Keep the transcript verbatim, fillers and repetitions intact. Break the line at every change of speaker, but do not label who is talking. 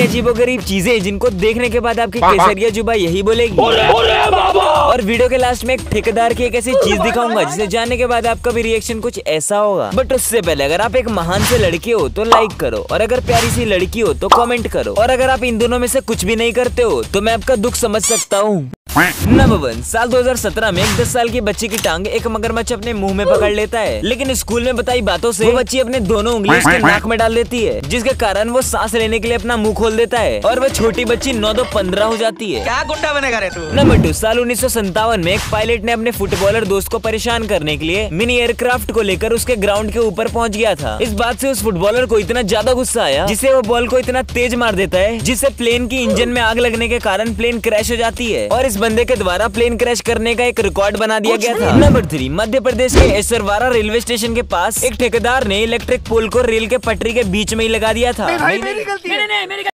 अजीबोगरीब चीजें जिनको देखने के बाद आपकी केसरिया जुबान यही बोलेगी। और वीडियो के लास्ट में एक ठेकेदार की एक ऐसी चीज दिखाऊंगा जिसे जानने के बाद आपका भी रिएक्शन कुछ ऐसा होगा। बट उससे पहले अगर आप एक महान से लड़के हो तो लाइक करो, और अगर प्यारी सी लड़की हो तो कमेंट करो, और अगर आप इन दोनों में से कुछ भी नहीं करते हो तो मैं आपका दुख समझ सकता हूँ। नंबर वन, साल दो हज़ार सत्रह में एक दस साल की बच्ची की टांग एक मगरमच्छ अपने मुंह में पकड़ लेता है, लेकिन स्कूल में बताई बातों से वो बच्ची अपने दोनों उंगली उसके नाक में डाल देती है, जिसके कारण वो सांस लेने के लिए अपना मुंह खोल देता है और वो छोटी बच्ची नौ दो पंद्रह हो जाती है।
क्या गुंडा बनेगा रे तू।
नंबर टू, साल उन्नीस सौ संतावन में एक पायलट ने अपने फुटबॉलर दोस्त को परेशान करने के लिए मिनी एयरक्राफ्ट को लेकर उसके ग्राउंड के ऊपर पहुंच गया था। इस बात से उस फुटबॉलर को इतना ज्यादा गुस्सा आया जिससे वो बॉल को इतना तेज मार देता है जिससे प्लेन की इंजन में आग लगने के कारण प्लेन क्रैश हो जाती है, और इस बंदे के द्वारा प्लेन क्रैश करने का एक रिकॉर्ड बना दिया गया था। नंबर थ्री, मध्य प्रदेश के एसरवारा रेलवे स्टेशन के पास एक ठेकेदार ने इलेक्ट्रिक पोल को रेल के पटरी के बीच में ही लगा दिया था।
मेरी गलती है।